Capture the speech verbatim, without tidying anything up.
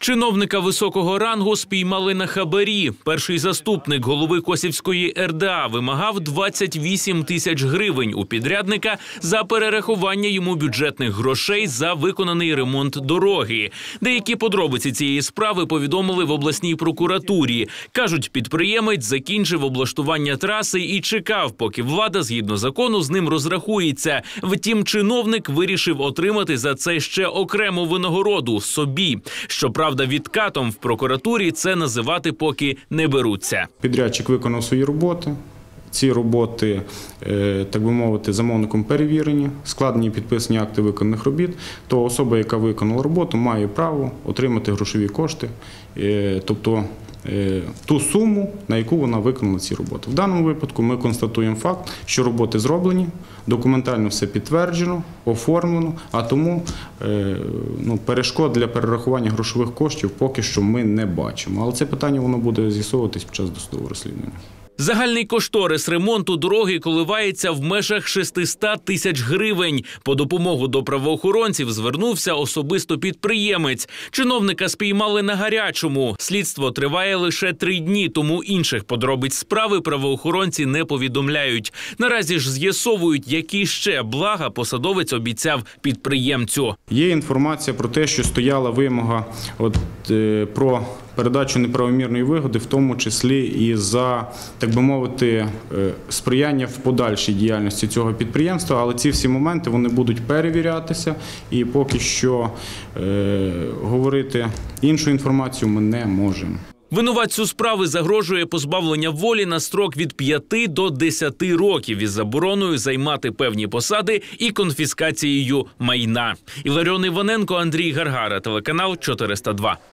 Чиновника високого рангу спіймали на хабарі. Перший заступник голови Косівської ер де а вимагав двадцять вісім тисяч гривень у підрядника за перерахування йому бюджетних грошей за виконаний ремонт дороги. Деякі подробиці цієї справи повідомили в обласній прокуратурі. Кажуть, підприємець закінчив облаштування траси і чекав, поки влада, згідно закону, з ним розрахується. Втім, чиновник вирішив отримати за це ще окрему винагороду – собі. Щоправда, відкатом в прокуратурі це називати поки не беруться. Підрядчик виконав свої роботи. Ці роботи, так би мовити, замовником перевірені, складені і підписані акти виконаних робіт, то особа, яка виконала роботу, має право отримати грошові кошти, тобто ту суму, на яку вона виконала ці роботи. В даному випадку ми констатуємо факт, що роботи зроблені, документально все підтверджено, оформлено, а тому ну, перешкод для перерахування грошових коштів поки що ми не бачимо. Але це питання воно буде з'ясовуватись під час досудового розслідування. Загальний кошторис ремонту дороги коливається в межах шестисот тисяч гривень. По допомогу до правоохоронців звернувся особисто підприємець. Чиновника спіймали на гарячому. Слідство триває лише три дні, тому інших подробиць справи правоохоронці не повідомляють. Наразі ж з'ясовують, які ще блага посадовець обіцяв підприємцю. Є інформація про те, що стояла вимога от, е, про передачу неправомірної вигоди, в тому числі і за, так би мовити, сприяння в подальшій діяльності цього підприємства, але ці всі моменти вони будуть перевірятися і поки що е, говорити іншу інформацію ми не можемо. Винуватцю справи загрожує позбавлення волі на строк від п'яти до десяти років із забороною займати певні посади і конфіскацією майна. Іларіон Іваненко, Андрій Гаргара, телеканал чотириста два.